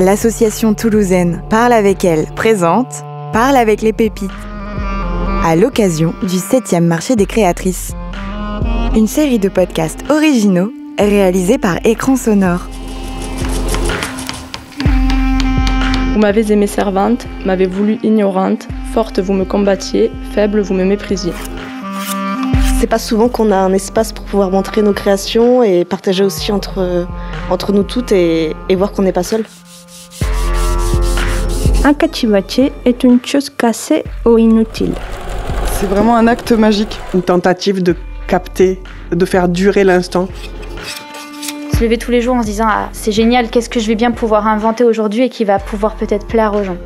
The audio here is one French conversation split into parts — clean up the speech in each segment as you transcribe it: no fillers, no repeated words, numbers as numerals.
l'association toulousaine Parle avec elle présente Parle avec les pépites, à l'occasion du 7e marché des créatrices. Une série de podcasts originaux réalisés par Écran Sonore. Vous m'avez aimée servante, m'avez voulu ignorante, forte vous me combattiez, faible vous me méprisiez. C'est pas souvent qu'on a un espace pour pouvoir montrer nos créations et partager aussi entre nous toutes et voir qu'on n'est pas seul. Un cachivache est une chose cassée ou inutile. C'est vraiment un acte magique. Une tentative de capter, de faire durer l'instant. Se lever tous les jours en se disant « Ah, c'est génial, qu'est-ce que je vais bien pouvoir inventer aujourd'hui et qui va pouvoir peut-être plaire aux gens ?»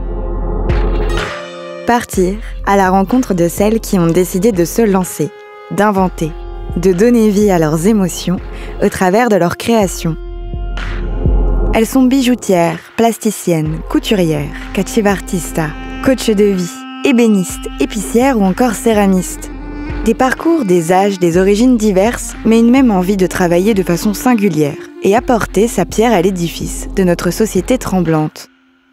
Partir à la rencontre de celles qui ont décidé de se lancer, d'inventer, de donner vie à leurs émotions au travers de leur création. Elles sont bijoutières, plasticiennes, couturières, cachivartistas, coachs de vie, ébénistes, épicières ou encore céramistes. Des parcours, des âges, des origines diverses, mais une même envie de travailler de façon singulière et apporter sa pierre à l'édifice de notre société tremblante.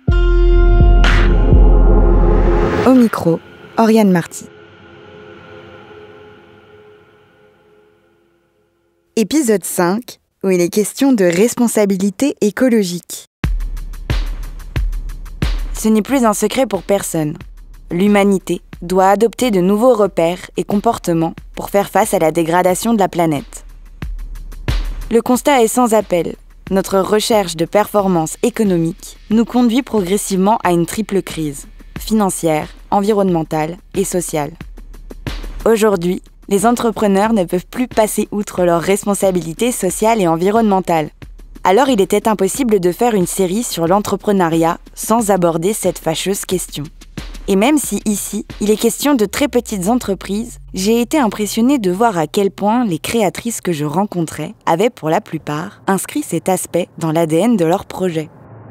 Au micro, Oriane Marty. Épisode 5, où il est question de responsabilité écologique. Ce n'est plus un secret pour personne. L'humanité doit adopter de nouveaux repères et comportements pour faire face à la dégradation de la planète. Le constat est sans appel. Notre recherche de performance économique nous conduit progressivement à une triple crise, financière, environnementale et sociale. Aujourd'hui, les entrepreneurs ne peuvent plus passer outre leurs responsabilités sociales et environnementales. Alors il était impossible de faire une série sur l'entrepreneuriat sans aborder cette fâcheuse question. Et même si ici, il est question de très petites entreprises, j'ai été impressionnée de voir à quel point les créatrices que je rencontrais avaient pour la plupart inscrit cet aspect dans l'ADN de leur projet.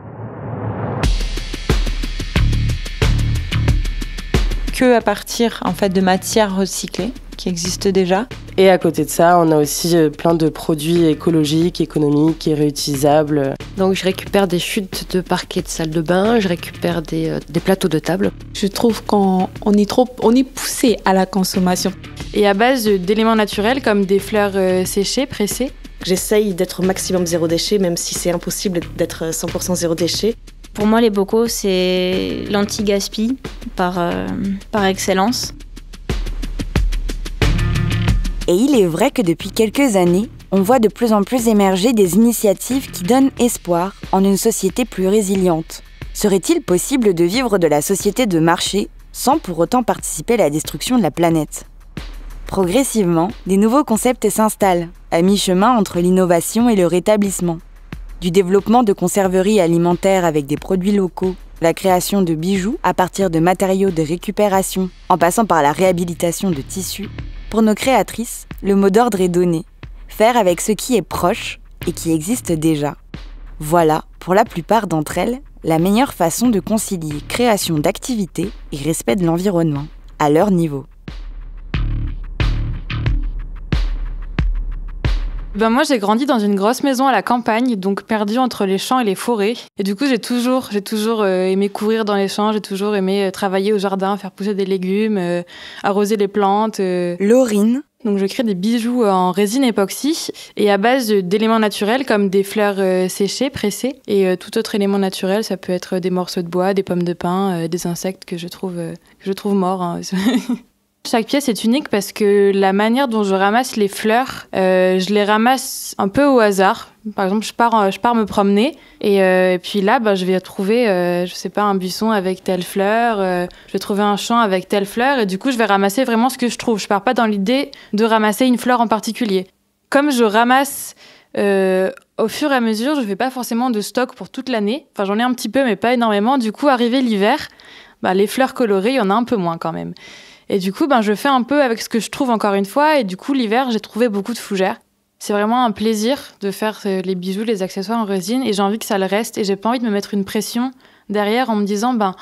Que à partir en fait de matières recyclées qui existent déjà. Et à côté de ça, on a aussi plein de produits écologiques, économiques et réutilisables. Donc je récupère des chutes de parquet de salle de bain, je récupère des plateaux de table. Je trouve qu'on est poussé à la consommation. Et à base d'éléments naturels comme des fleurs séchées, pressées. J'essaye d'être au maximum zéro déchet, même si c'est impossible d'être 100% zéro déchet. Pour moi, les bocaux, c'est l'anti-gaspi par excellence. Et il est vrai que depuis quelques années, on voit de plus en plus émerger des initiatives qui donnent espoir en une société plus résiliente. Serait-il possible de vivre de la société de marché sans pour autant participer à la destruction de la planète ? Progressivement, des nouveaux concepts s'installent, à mi-chemin entre l'innovation et le rétablissement. Du développement de conserveries alimentaires avec des produits locaux, la création de bijoux à partir de matériaux de récupération, en passant par la réhabilitation de tissus. Pour nos créatrices, le mot d'ordre est donné. Faire avec ce qui est proche et qui existe déjà. Voilà, pour la plupart d'entre elles, la meilleure façon de concilier création d'activités et respect de l'environnement, à leur niveau. Moi, j'ai grandi dans une grosse maison à la campagne, donc perdue entre les champs et les forêts. Et du coup, j'ai toujours aimé courir dans les champs, j'ai toujours aimé travailler au jardin, faire pousser des légumes, arroser les plantes. Laurine. Donc, je crée des bijoux en résine époxy et à base d'éléments naturels comme des fleurs séchées, pressées. Et tout autre élément naturel, ça peut être des morceaux de bois, des pommes de pin, des insectes que je trouve morts. Hein. Chaque pièce est unique parce que la manière dont je ramasse les fleurs, je les ramasse un peu au hasard. Par exemple, je pars me promener et puis là, je vais trouver, un buisson avec telle fleur, je vais trouver un champ avec telle fleur et du coup, je vais ramasser vraiment ce que je trouve. Je pars pas dans l'idée de ramasser une fleur en particulier. Comme je ramasse au fur et à mesure, je fais pas forcément de stock pour toute l'année. Enfin, j'en ai un petit peu, mais pas énormément. Du coup, arrivé l'hiver, les fleurs colorées, il y en a un peu moins quand même. Et du coup, je fais un peu avec ce que je trouve encore une fois. Et du coup, l'hiver, j'ai trouvé beaucoup de fougères. C'est vraiment un plaisir de faire les bijoux, les accessoires en résine. Et j'ai envie que ça le reste. Et j'ai pas envie de me mettre une pression derrière en me disant,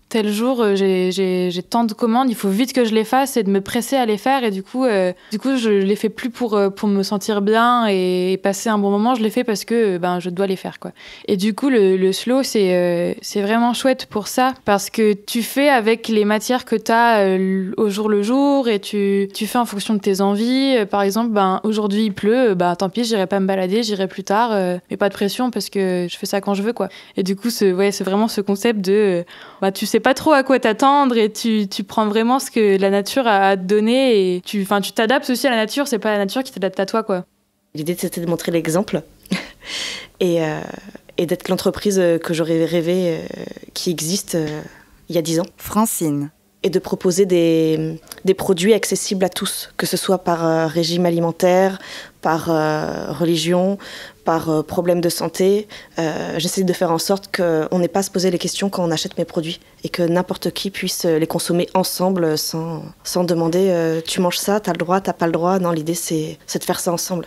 tel jour, j'ai tant de commandes, il faut vite que je les fasse et de me presser à les faire. Et du coup je les fais plus pour me sentir bien et passer un bon moment. Je les fais parce que je dois les faire, quoi. Et du coup, le slow, c'est vraiment chouette pour ça parce que tu fais avec les matières que tu as au jour le jour et tu fais en fonction de tes envies. Par exemple, aujourd'hui il pleut, tant pis, j'irai pas me balader, j'irai plus tard, mais pas de pression parce que je fais ça quand je veux, quoi. Et du coup, c'est vraiment ce concept de tu sais pas trop à quoi t'attendre et tu prends vraiment ce que la nature a à te donner et tu t'adaptes aussi à la nature, c'est pas la nature qui t'adapte à toi, quoi. L'idée, c'était de montrer l'exemple et d'être l'entreprise que j'aurais rêvé qui existe il y a 10 ans. Francine. Et de proposer des produits accessibles à tous, que ce soit par régime alimentaire, par religion, par problème de santé. J'essaie de faire en sorte qu'on n'ait pas à se poser les questions quand on achète mes produits et que n'importe qui puisse les consommer ensemble sans demander tu manges ça, t'as le droit, t'as pas le droit. Non, l'idée c'est de faire ça ensemble.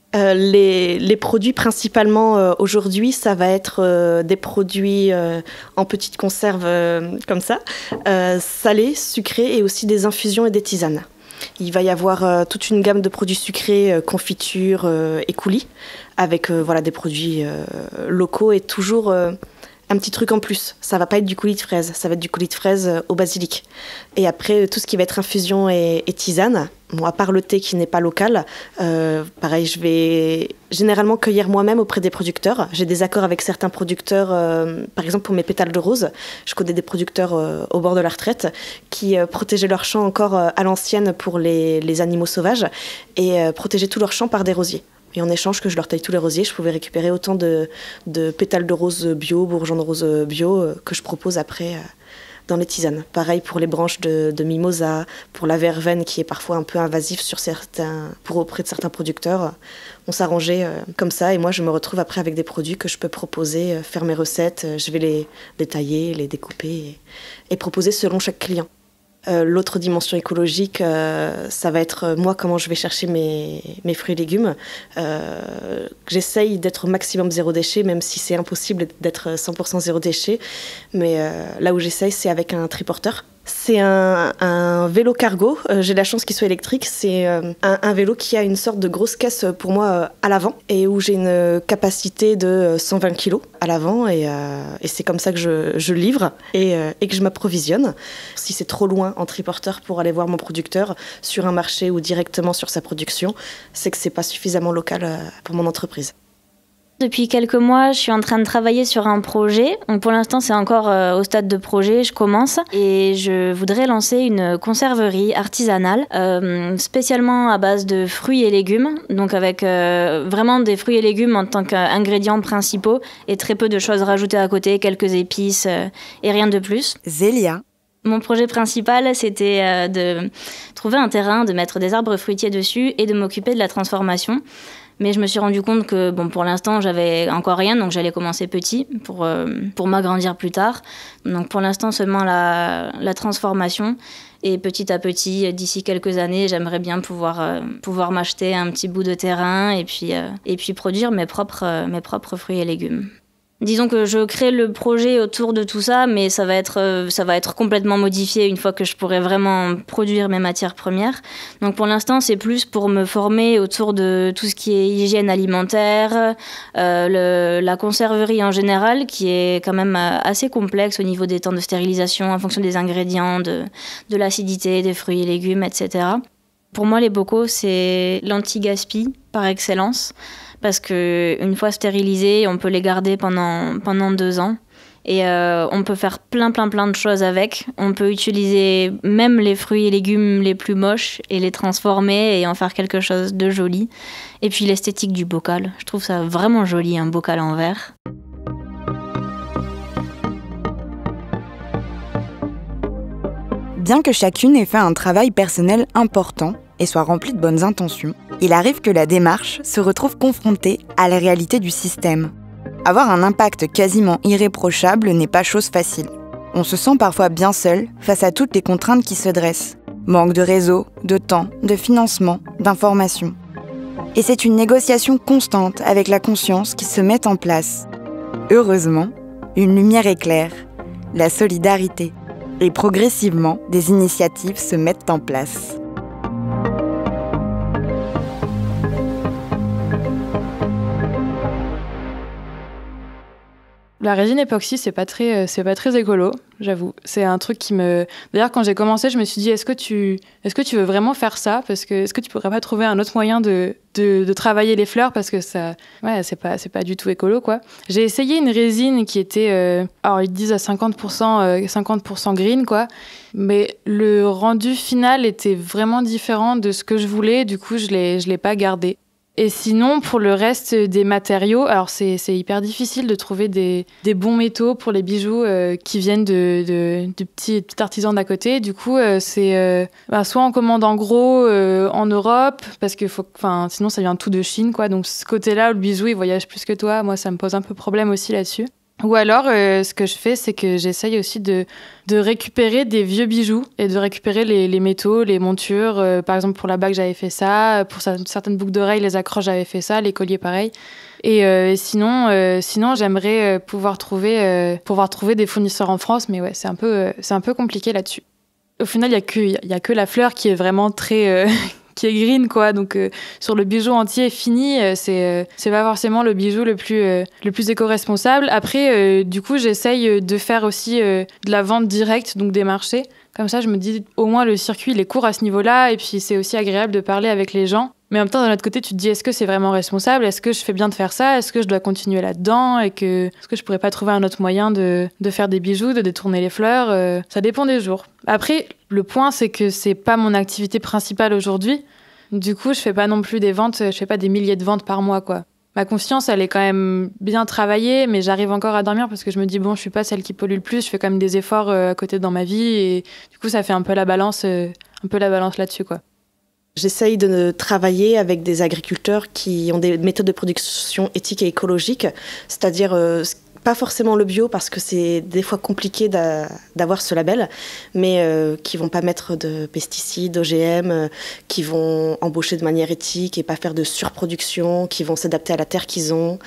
Les produits principalement aujourd'hui, ça va être des produits en petites conserves comme ça, salés, sucrés et aussi des infusions et des tisanes. Il va y avoir toute une gamme de produits sucrés, confitures et coulis, avec des produits locaux et toujours un petit truc en plus. Ça va pas être du coulis de fraise, ça va être du coulis de fraise au basilic. Et après, tout ce qui va être infusion et tisane, à part le thé qui n'est pas local, pareil, je vais généralement cueillir moi-même auprès des producteurs. J'ai des accords avec certains producteurs, par exemple pour mes pétales de rose, je connais des producteurs au bord de la retraite qui protégeaient leurs champs encore à l'ancienne pour les animaux sauvages et protégeaient tous leurs champs par des rosiers. Et en échange que je leur taille tous les rosiers, je pouvais récupérer autant de pétales de rose bio, bourgeons de rose bio que je propose après dans les tisanes. Pareil pour les branches de mimosa, pour la verveine qui est parfois un peu invasif auprès de certains producteurs. On s'arrangeait comme ça et moi je me retrouve après avec des produits que je peux proposer, faire mes recettes, je vais les tailler, les découper et proposer selon chaque client. L'autre dimension écologique, ça va être moi comment je vais chercher mes fruits et légumes. J'essaye d'être au maximum zéro déchet, même si c'est impossible d'être 100% zéro déchet. Mais là où j'essaye, c'est avec un triporteur. C'est un vélo cargo. J'ai la chance qu'il soit électrique. C'est un vélo qui a une sorte de grosse caisse pour moi à l'avant et où j'ai une capacité de 120 kg à l'avant. Et c'est comme ça que je livre et que je m'approvisionne. Si c'est trop loin en triporteur pour aller voir mon producteur sur un marché ou directement sur sa production, c'est que c'est pas suffisamment local pour mon entreprise. Depuis quelques mois, je suis en train de travailler sur un projet. Donc pour l'instant, c'est encore au stade de projet, je commence. Et je voudrais lancer une conserverie artisanale, spécialement à base de fruits et légumes. Donc avec vraiment des fruits et légumes en tant qu'ingrédients principaux et très peu de choses rajoutées à côté, quelques épices et rien de plus. Zélia. Mon projet principal, c'était de trouver un terrain, de mettre des arbres fruitiers dessus et de m'occuper de la transformation. Mais je me suis rendu compte que pour l'instant, j'avais encore rien, donc j'allais commencer petit pour m'agrandir plus tard. Donc pour l'instant, seulement la transformation. Et petit à petit, d'ici quelques années, j'aimerais bien pouvoir m'acheter un petit bout de terrain et puis produire mes propres fruits et légumes. Disons que je crée le projet autour de tout ça, mais ça va être complètement modifié une fois que je pourrai vraiment produire mes matières premières. Donc pour l'instant, c'est plus pour me former autour de tout ce qui est hygiène alimentaire, la conserverie en général, qui est quand même assez complexe au niveau des temps de stérilisation, en fonction des ingrédients, de l'acidité, des fruits et légumes, etc. Pour moi, les bocaux, c'est l'anti-gaspi par excellence. Parce qu'une fois stérilisés, on peut les garder pendant 2 ans. Et on peut faire plein de choses avec. On peut utiliser même les fruits et légumes les plus moches et les transformer et en faire quelque chose de joli. Et puis l'esthétique du bocal. Je trouve ça vraiment joli, un bocal en verre. Bien que chacune ait fait un travail personnel important et soit remplie de bonnes intentions, il arrive que la démarche se retrouve confrontée à la réalité du système. Avoir un impact quasiment irréprochable n'est pas chose facile. On se sent parfois bien seul face à toutes les contraintes qui se dressent. Manque de réseau, de temps, de financement, d'informations. Et c'est une négociation constante avec la conscience qui se met en place. Heureusement, une lumière éclaire, la solidarité. Et progressivement, des initiatives se mettent en place. La résine époxy, c'est pas très écolo, j'avoue. C'est un truc qui me... D'ailleurs, quand j'ai commencé, je me suis dit, est-ce que tu veux vraiment faire ça ? Parce que est-ce que tu pourrais pas trouver un autre moyen de travailler les fleurs ? Parce que ça... Ouais, c'est pas du tout écolo, quoi. J'ai essayé une résine qui était... alors, ils disent à 50% green, quoi. Mais le rendu final était vraiment différent de ce que je voulais. Du coup, je l'ai pas gardé. Et sinon, pour le reste des matériaux, alors c'est hyper difficile de trouver des bons métaux pour les bijoux qui viennent de petits artisans d'à côté. Du coup, c'est soit on commande en gros en Europe, parce que sinon ça vient tout de Chine, quoi. Donc ce côté-là où le bijou il voyage plus que toi, moi ça me pose un peu problème aussi là-dessus. Ou alors, ce que je fais, c'est que j'essaye aussi de récupérer des vieux bijoux et de récupérer les métaux, les montures. Par exemple, pour la bague, j'avais fait ça. Pour certaines boucles d'oreilles, les accroches, j'avais fait ça. Les colliers, pareil. Et sinon, j'aimerais pouvoir trouver des fournisseurs en France. Mais ouais, c'est un peu compliqué là-dessus. Au final, il y a que la fleur qui est vraiment très... qui est green, quoi. Donc, sur le bijou entier fini, c'est pas forcément le bijou le plus éco-responsable. Après, du coup, j'essaye de faire aussi de la vente directe, donc des marchés. Comme ça, je me dis, au moins, le circuit, il est court à ce niveau-là. Et puis, c'est aussi agréable de parler avec les gens. Mais en même temps, d'un autre côté, tu te dis, est-ce que c'est vraiment responsable ? Est-ce que je fais bien de faire ça ? Est-ce que je dois continuer là-dedans ? Est-ce que je pourrais pas trouver un autre moyen de faire des bijoux, de détourner les fleurs ? Ça dépend des jours. Après, le point, c'est que c'est pas mon activité principale aujourd'hui. Du coup, je fais pas non plus des ventes, je fais pas des milliers de ventes par mois, quoi. Ma confiance, elle est quand même bien travaillée, mais j'arrive encore à dormir parce que je me dis, bon, je suis pas celle qui pollue le plus, je fais quand même des efforts à côté dans ma vie, et du coup, ça fait un peu la balance là-dessus, quoi. J'essaye de travailler avec des agriculteurs qui ont des méthodes de production éthiques et écologiques, c'est-à-dire pas forcément le bio parce que c'est des fois compliqué d'avoir ce label, mais qui vont pas mettre de pesticides, d'OGM, qui vont embaucher de manière éthique et pas faire de surproduction, qui vont s'adapter à la terre qu'ils ont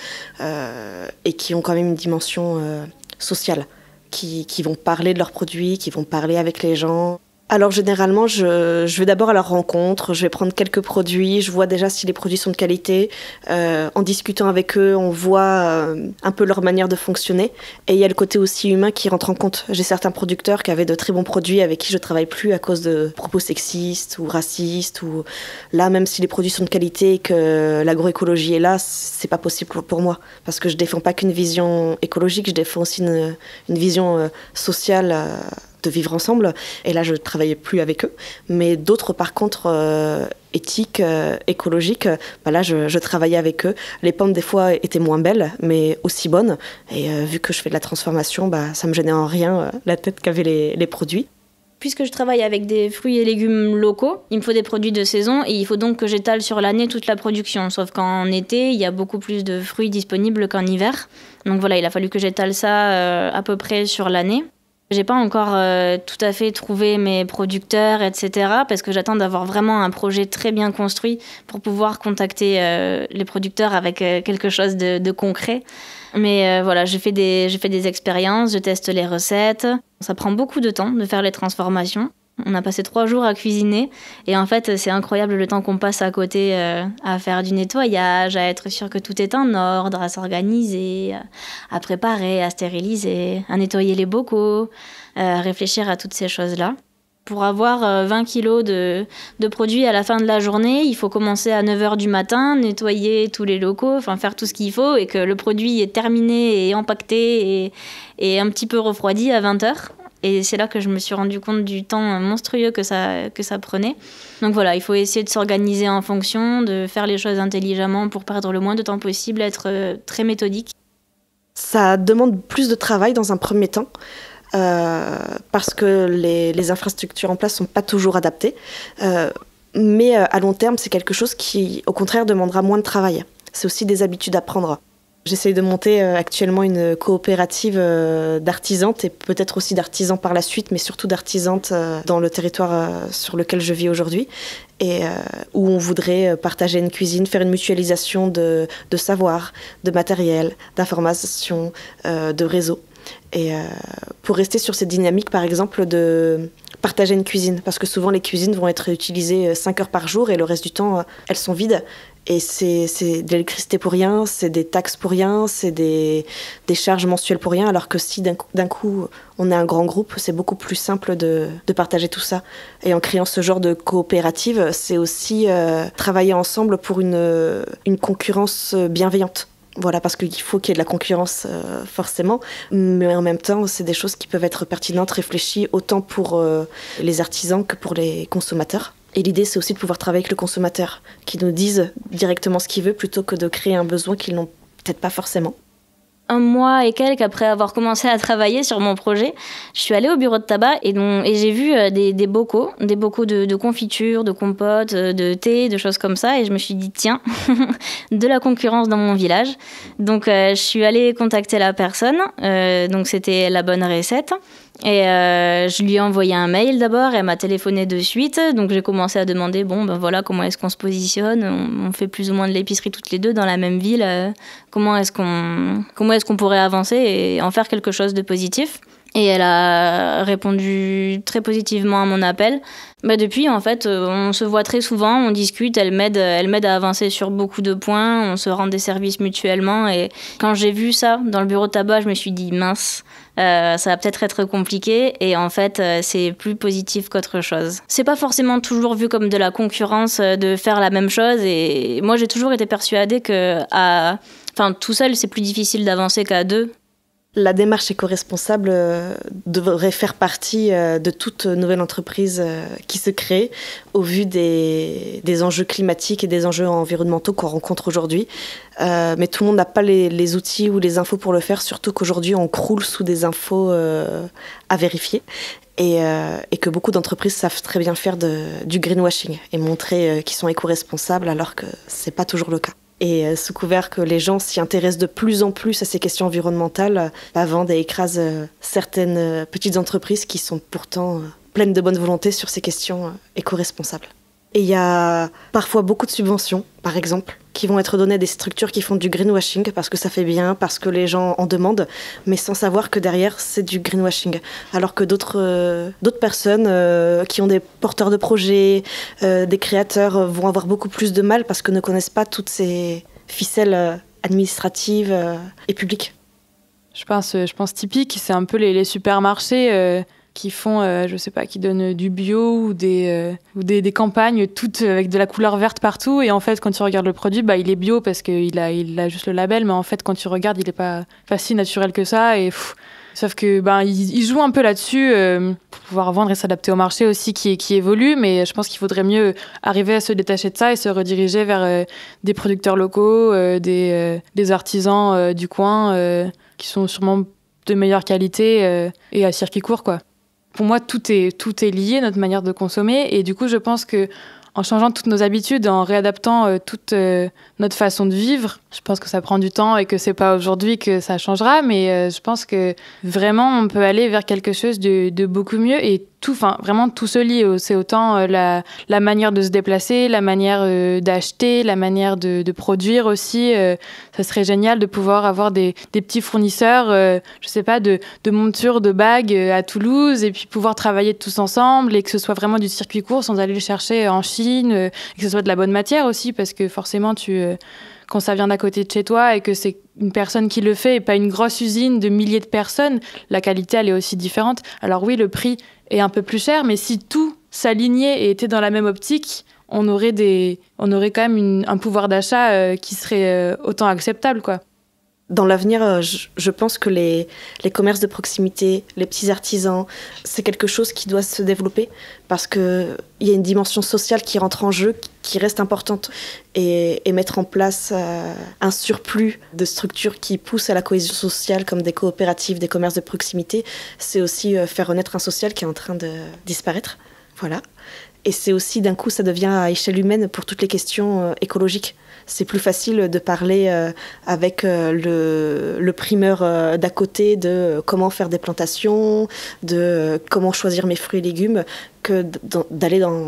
et qui ont quand même une dimension sociale, qui vont parler de leurs produits, qui vont parler avec les gens. Alors généralement, je vais d'abord à leur rencontre, je vais prendre quelques produits, je vois déjà si les produits sont de qualité. En discutant avec eux, on voit un peu leur manière de fonctionner. Et il y a le côté aussi humain qui rentre en compte. J'ai certains producteurs qui avaient de très bons produits avec qui je ne travaille plus à cause de propos sexistes ou racistes. Ou là, même si les produits sont de qualité et que l'agroécologie est là, c'est pas possible pour moi. Parce que je défends pas qu'une vision écologique, je défends aussi une vision sociale de vivre ensemble, et là je ne travaillais plus avec eux, mais d'autres par contre éthiques, écologiques, là je travaillais avec eux. Les pommes des fois étaient moins belles mais aussi bonnes, et vu que je fais de la transformation, ça me gênait en rien la tête qu'avaient les produits. Puisque je travaille avec des fruits et légumes locaux, il me faut des produits de saison et il faut donc que j'étale sur l'année toute la production. Sauf qu'en été, il y a beaucoup plus de fruits disponibles qu'en hiver. Donc voilà, il a fallu que j'étale ça à peu près sur l'année. J'ai pas encore tout à fait trouvé mes producteurs, etc. parce que j'attends d'avoir vraiment un projet très bien construit pour pouvoir contacter les producteurs avec quelque chose de concret. Mais voilà, j'ai fait des expériences, je teste les recettes. Ça prend beaucoup de temps de faire les transformations. On a passé 3 jours à cuisiner et en fait c'est incroyable le temps qu'on passe à côté à faire du nettoyage, à être sûr que tout est en ordre, à s'organiser, à préparer, à stériliser, à nettoyer les bocaux, à réfléchir à toutes ces choses-là. Pour avoir 20 kilos de produits à la fin de la journée, il faut commencer à 9h du matin, nettoyer tous les locaux, enfin faire tout ce qu'il faut et que le produit est terminé et empaqueté et un petit peu refroidi à 20h. Et c'est là que je me suis rendu compte du temps monstrueux que ça prenait. Donc voilà, il faut essayer de s'organiser en fonction, de faire les choses intelligemment pour perdre le moins de temps possible, être très méthodique. Ça demande plus de travail dans un premier temps, parce que les infrastructures en place ne sont pas toujours adaptées. Mais à long terme, c'est quelque chose qui, au contraire, demandera moins de travail. C'est aussi des habitudes à prendre. J'essaye de monter actuellement une coopérative d'artisantes et peut-être aussi d'artisans par la suite, mais surtout d'artisantes dans le territoire sur lequel je vis aujourd'hui, et où on voudrait partager une cuisine, faire une mutualisation de savoir, de matériel, d'information, de réseau. Et pour rester sur cette dynamique, par exemple, de partager une cuisine, parce que souvent les cuisines vont être utilisées 5 heures par jour et le reste du temps, elles sont vides. Et c'est de l'électricité pour rien, c'est des taxes pour rien, c'est des charges mensuelles pour rien, alors que si d'un coup on est un grand groupe, c'est beaucoup plus simple de partager tout ça. Et en créant ce genre de coopérative, c'est aussi travailler ensemble pour une concurrence bienveillante. Voilà, parce qu'il faut qu'il y ait de la concurrence, forcément, mais en même temps, c'est des choses qui peuvent être pertinentes, réfléchies, autant pour les artisans que pour les consommateurs. Et l'idée, c'est aussi de pouvoir travailler avec le consommateur, qui nous dise directement ce qu'il veut, plutôt que de créer un besoin qu'ils n'ont peut-être pas forcément. 1 mois et quelques après avoir commencé à travailler sur mon projet, je suis allée au bureau de tabac et j'ai vu des bocaux de confiture, de compote, de thé, de choses comme ça. Et je me suis dit, tiens, de la concurrence dans mon village. Donc, je suis allée contacter la personne. Donc, c'était la bonne recette. Et je lui ai envoyé un mail d'abord, elle m'a téléphoné de suite, donc j'ai commencé à demander, voilà, comment est-ce qu'on se positionne, on fait plus ou moins de l'épicerie toutes les deux dans la même ville, comment est-ce qu'on pourrait avancer et en faire quelque chose de positif. Et elle a répondu très positivement à mon appel. Depuis, en fait, on se voit très souvent, on discute, elle m'aide à avancer sur beaucoup de points, on se rend des services mutuellement. Et quand j'ai vu ça dans le bureau de tabac, je me suis dit, mince, ça va peut-être être compliqué. Et en fait, c'est plus positif qu'autre chose. C'est pas forcément toujours vu comme de la concurrence de faire la même chose. Et moi, j'ai toujours été persuadée que tout seul, c'est plus difficile d'avancer qu'à deux. La démarche éco-responsable devrait faire partie de toute nouvelle entreprise qui se crée au vu des enjeux climatiques et des enjeux environnementaux qu'on rencontre aujourd'hui. Mais tout le monde n'a pas les outils ou les infos pour le faire, surtout qu'aujourd'hui on croule sous des infos à vérifier. Et que beaucoup d'entreprises savent très bien faire du greenwashing et montrer qu'ils sont éco-responsables alors que c'est pas toujours le cas. Et sous couvert que les gens s'y intéressent de plus en plus à ces questions environnementales, vendent et écrasent certaines petites entreprises qui sont pourtant pleines de bonne volonté sur ces questions éco-responsables. Et il y a parfois beaucoup de subventions, par exemple, qui vont être données à des structures qui font du greenwashing parce que ça fait bien, parce que les gens en demandent, mais sans savoir que derrière, c'est du greenwashing. Alors que d'autres personnes qui ont des porteurs de projets, des créateurs, vont avoir beaucoup plus de mal parce que ne connaissent pas toutes ces ficelles administratives et publiques. Je pense typique, c'est un peu les supermarchés qui font, qui donnent du bio ou des campagnes toutes avec de la couleur verte partout. Et en fait, quand tu regardes le produit, il est bio parce qu'il a juste le label. Mais en fait, quand tu regardes, il n'est pas si naturel que ça. Sauf que ils jouent un peu là-dessus pour pouvoir vendre et s'adapter au marché aussi qui évolue. Mais je pense qu'il faudrait mieux arriver à se détacher de ça et se rediriger vers des producteurs locaux, des artisans du coin qui sont sûrement de meilleure qualité et à circuit court, quoi. Pour moi, tout est lié, notre manière de consommer. Et du coup, je pense qu'en changeant toutes nos habitudes, en réadaptant toute notre façon de vivre, je pense que ça prend du temps et que c'est pas aujourd'hui que ça changera. Mais je pense que vraiment, on peut aller vers quelque chose de beaucoup mieux. Et vraiment, tout se lie. C'est autant la manière de se déplacer, la manière d'acheter, la manière de produire aussi. Ça serait génial de pouvoir avoir des petits fournisseurs, de montures, de bagues à Toulouse, et puis pouvoir travailler tous ensemble et que ce soit vraiment du circuit court sans aller le chercher en Chine, et que ce soit de la bonne matière aussi, parce que forcément, quand ça vient d'à côté de chez toi et que c'est une personne qui le fait et pas une grosse usine de milliers de personnes, la qualité, elle est aussi différente. Alors oui, le prix est un peu plus cher, mais si tout s'alignait et était dans la même optique, on aurait quand même un pouvoir d'achat qui serait autant acceptable, quoi. Dans l'avenir, je pense que les commerces de proximité, les petits artisans, c'est quelque chose qui doit se développer parce qu'il y a une dimension sociale qui rentre en jeu, qui reste importante. Et mettre en place un surplus de structures qui poussent à la cohésion sociale, comme des coopératives, des commerces de proximité, c'est aussi faire renaître un social qui est en train de disparaître. Voilà. Et c'est aussi, d'un coup, ça devient à échelle humaine pour toutes les questions écologiques. C'est plus facile de parler avec le primeur d'à côté de comment faire des plantations, de comment choisir mes fruits et légumes, que d'aller dans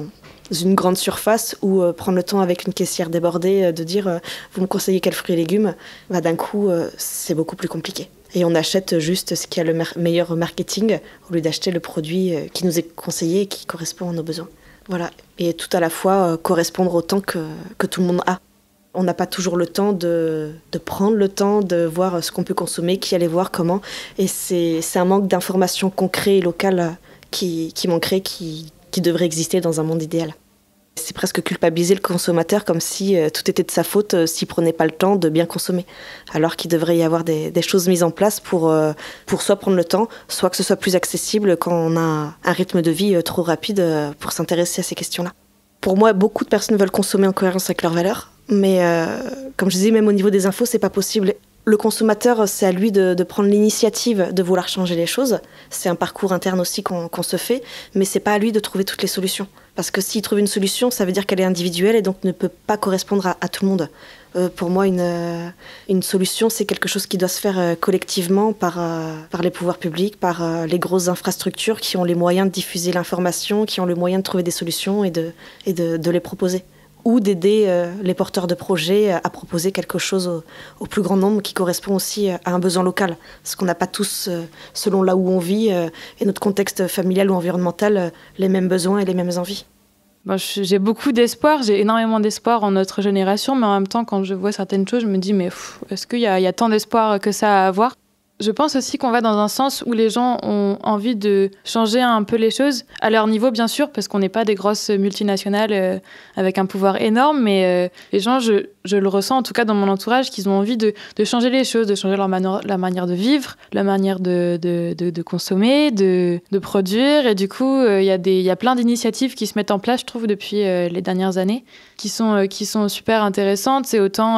une grande surface ou prendre le temps avec une caissière débordée de dire vous me conseillez quels fruits et légumes, d'un coup c'est beaucoup plus compliqué. Et on achète juste ce qui a le meilleur marketing au lieu d'acheter le produit qui nous est conseillé et qui correspond à nos besoins. Voilà, et tout à la fois correspondre au temps que tout le monde a. On n'a pas toujours le temps de prendre le temps de voir ce qu'on peut consommer, qui aller voir, comment. Et c'est un manque d'informations concrètes et locales qui manquerait, qui devrait exister dans un monde idéal. C'est presque culpabiliser le consommateur comme si tout était de sa faute s'il ne prenait pas le temps de bien consommer. Alors qu'il devrait y avoir des choses mises en place pour soit prendre le temps, soit que ce soit plus accessible quand on a un rythme de vie trop rapide pour s'intéresser à ces questions-là. Pour moi, beaucoup de personnes veulent consommer en cohérence avec leurs valeurs. Mais comme je disais, même au niveau des infos, c'est pas possible. Le consommateur, c'est à lui de prendre l'initiative de vouloir changer les choses. C'est un parcours interne aussi qu'on se fait, mais c'est pas à lui de trouver toutes les solutions. Parce que s'il trouve une solution, ça veut dire qu'elle est individuelle et donc ne peut pas correspondre à tout le monde. Pour moi, une solution, c'est quelque chose qui doit se faire collectivement par les pouvoirs publics, par les grosses infrastructures qui ont les moyens de diffuser l'information, qui ont le moyen de trouver des solutions et de les proposer. Ou d'aider les porteurs de projets à proposer quelque chose au plus grand nombre qui correspond aussi à un besoin local. Parce qu'on n'a pas tous, selon là où on vit et notre contexte familial ou environnemental, les mêmes besoins et les mêmes envies. Bon, j'ai beaucoup d'espoir, j'ai énormément d'espoir en notre génération, mais en même temps, quand je vois certaines choses, je me dis, mais est-ce qu'il y a tant d'espoir que ça à avoir ? Je pense aussi qu'on va dans un sens où les gens ont envie de changer un peu les choses, à leur niveau bien sûr, parce qu'on n'est pas des grosses multinationales avec un pouvoir énorme, mais les gens, je le ressens en tout cas dans mon entourage, qu'ils ont envie de changer les choses, de changer la manière de vivre, la manière de consommer, de produire. Et du coup, il y a plein d'initiatives qui se mettent en place, je trouve, depuis les dernières années, qui sont super intéressantes. C'est autant,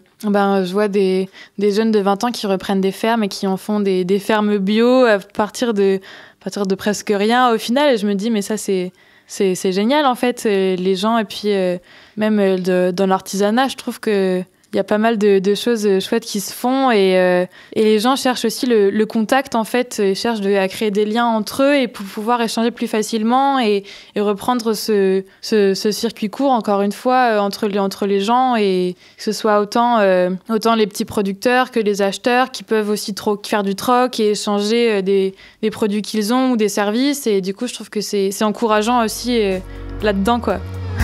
je vois des jeunes de 20 ans qui reprennent des fermes et qui en font des fermes bio à partir de presque rien au final. Et je me dis, mais ça, c'est génial, en fait, les gens. Et puis, même dans l'artisanat, je trouve que il y a pas mal de choses chouettes qui se font et les gens cherchent aussi le contact, en fait, et cherchent à créer des liens entre eux et pour pouvoir échanger plus facilement et reprendre ce circuit court, encore une fois, entre les gens, et que ce soit autant les petits producteurs que les acheteurs qui peuvent aussi faire du troc et échanger des produits qu'ils ont ou des services. Et du coup, je trouve que c'est encourageant aussi là-dedans, quoi.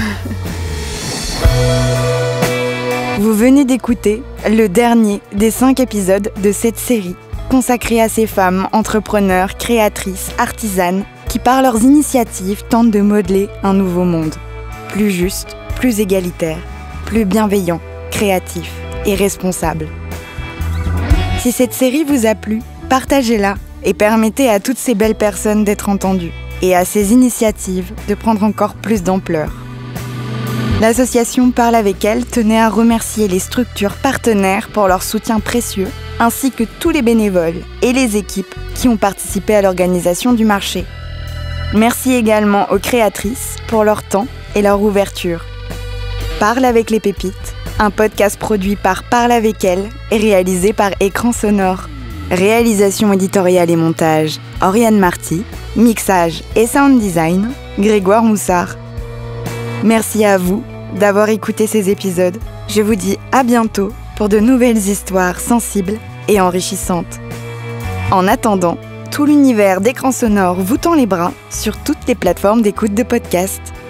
Vous venez d'écouter le dernier des 5 épisodes de cette série consacrée à ces femmes entrepreneurs, créatrices, artisanes qui par leurs initiatives tentent de modeler un nouveau monde. Plus juste, plus égalitaire, plus bienveillant, créatif et responsable. Si cette série vous a plu, partagez-la et permettez à toutes ces belles personnes d'être entendues et à ces initiatives de prendre encore plus d'ampleur. L'association Parle avec elle tenait à remercier les structures partenaires pour leur soutien précieux, ainsi que tous les bénévoles et les équipes qui ont participé à l'organisation du marché. Merci également aux créatrices pour leur temps et leur ouverture. Parle avec les pépites, un podcast produit par Parle avec elle et réalisé par Écran Sonore. Réalisation éditoriale et montage, Oriane Marty. Mixage et sound design, Grégoire Moussard. Merci à vous d'avoir écouté ces épisodes. Je vous dis à bientôt pour de nouvelles histoires sensibles et enrichissantes. En attendant, tout l'univers d'Écran Sonore vous tend les bras sur toutes les plateformes d'écoute de podcasts.